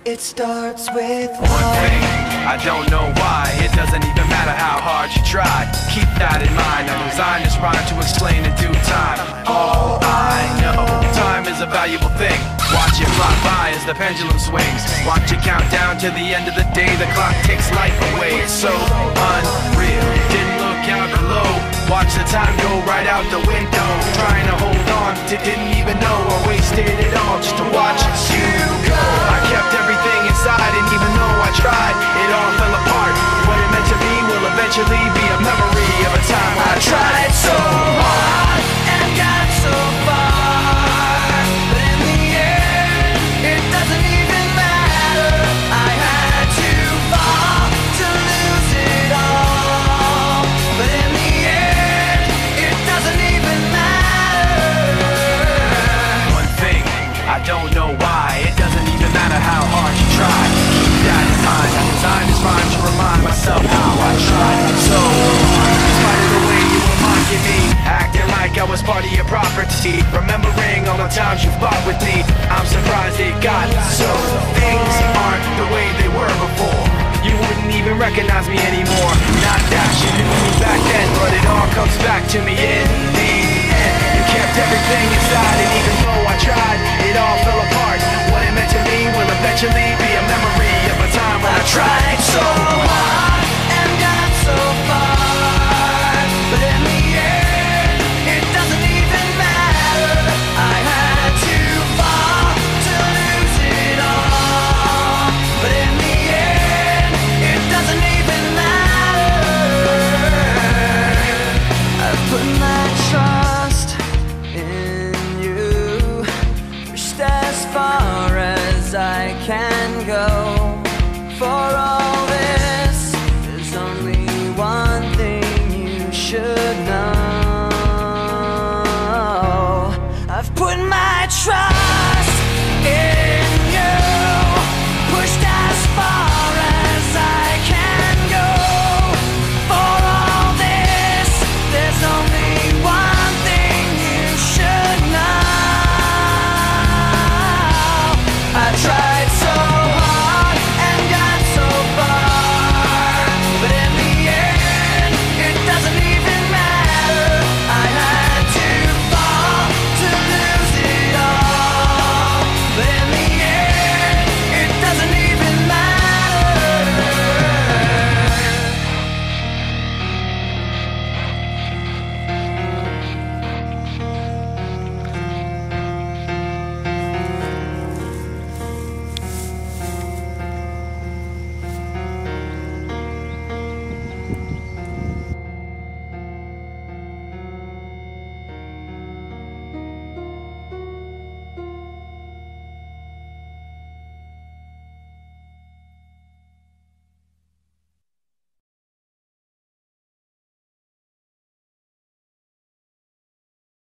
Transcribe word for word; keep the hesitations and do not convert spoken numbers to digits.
It starts with one thing, I don't know why. It doesn't even matter how hard you try. Keep that in mind. I designed this rhyme to explain in due time. All I know, time is a valuable thing. Watch it fly by as the pendulum swings. Watch it count down to the end of the day. The clock takes life away. It's so unreal. Didn't look out below. Watch the time go right out the window. Trying to hold on to didn't even know I wasted it all just to watch you go. I kept everything inside, and even though I tried, it all fell apart. What it meant to be will eventually be a memory of a time I tried so hard and got so far, but in the end, it doesn't even matter. I had to fall to lose it all, but in the end, it doesn't even matter. One thing, I don't know why. It doesn't even matter how hard you try. Keep that in mind. I designed this rhyme to remind myself how I tried so hard. Despite of the way you were mocking me, acting like I was part of your property, remembering all the times you fought with me, I'm surprised it got so. Things aren't the way they were before. You wouldn't even recognize me anymore. Not that you knew me back then, but it all comes back to me in the end. You kept everything inside, and even though I tried, it all fell apart. What it meant to me will eventually be a memory of a time when I tried